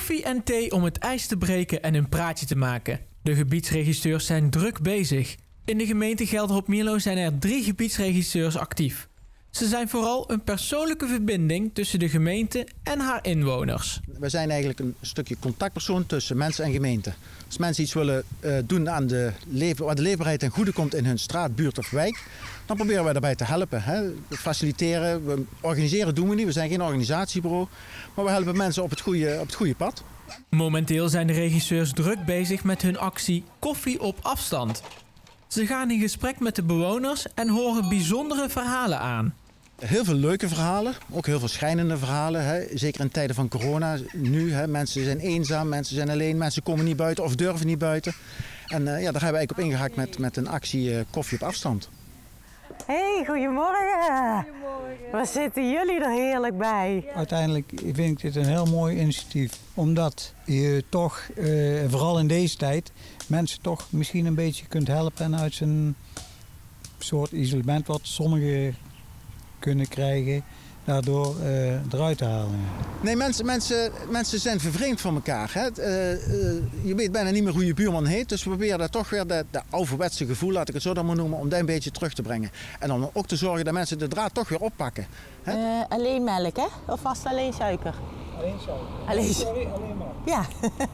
Koffie en thee om het ijs te breken en een praatje te maken. De gebiedsregisseurs zijn druk bezig. In de gemeente Gelderop-Mierlo zijn er 3 gebiedsregisseurs actief. Ze zijn vooral een persoonlijke verbinding tussen de gemeente en haar inwoners. We zijn eigenlijk een stukje contactpersoon tussen mensen en gemeente. Als mensen iets willen doen aan waar de leefbaarheid ten goede komt in hun straat, buurt of wijk, dan proberen wij daarbij te helpen. We faciliteren, we organiseren doen we niet. We zijn geen organisatiebureau, maar we helpen mensen op het goede pad. Momenteel zijn de regisseurs druk bezig met hun actie Koffie op afstand. Ze gaan in gesprek met de bewoners en horen bijzondere verhalen aan. Heel veel leuke verhalen, ook heel veel schrijnende verhalen. Zeker in tijden van corona. Nu, mensen zijn eenzaam, mensen zijn alleen, mensen komen niet buiten of durven niet buiten. En daar hebben we eigenlijk op ingehaakt met een actie Koffie op afstand. Hey, goedemorgen. Goedemorgen. Waar zitten jullie er heerlijk bij? Uiteindelijk vind ik dit een heel mooi initiatief. Omdat je toch, vooral in deze tijd, mensen toch misschien een beetje kunt helpen en uit zijn soort isolement wat sommigen kunnen krijgen, daardoor eruit te halen. Nee, mensen zijn vervreemd van elkaar. Je weet bijna niet meer hoe je buurman heet. Dus we proberen daar toch weer dat ouderwetse gevoel, laat ik het zo dan maar noemen, om dat een beetje terug te brengen. En dan ook te zorgen dat mensen de draad toch weer oppakken. Alleen melk, hè? Of vast alleen suiker? Alleen zo. Alleen maar. Ja.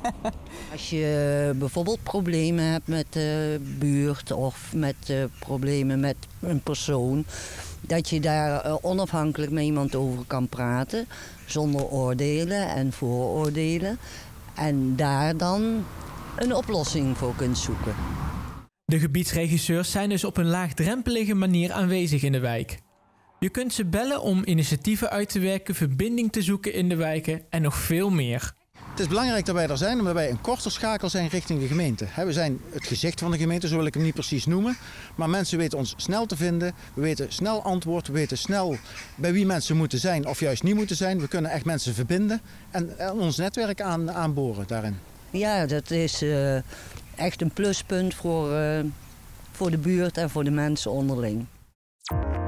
Als je bijvoorbeeld problemen hebt met de buurt of met problemen met een persoon, dat je daar onafhankelijk met iemand over kan praten, zonder oordelen en vooroordelen. En daar dan een oplossing voor kunt zoeken. De gebiedsregisseurs zijn dus op een laagdrempelige manier aanwezig in de wijk. Je kunt ze bellen om initiatieven uit te werken, verbinding te zoeken in de wijken en nog veel meer. Het is belangrijk dat wij er zijn, omdat wij een korte schakel zijn richting de gemeente. We zijn het gezicht van de gemeente, zo wil ik hem niet precies noemen. Maar mensen weten ons snel te vinden, we weten snel antwoord, we weten snel bij wie mensen moeten zijn of juist niet moeten zijn. We kunnen echt mensen verbinden en ons netwerk aanboren daarin. Ja, dat is echt een pluspunt voor de buurt en voor de mensen onderling.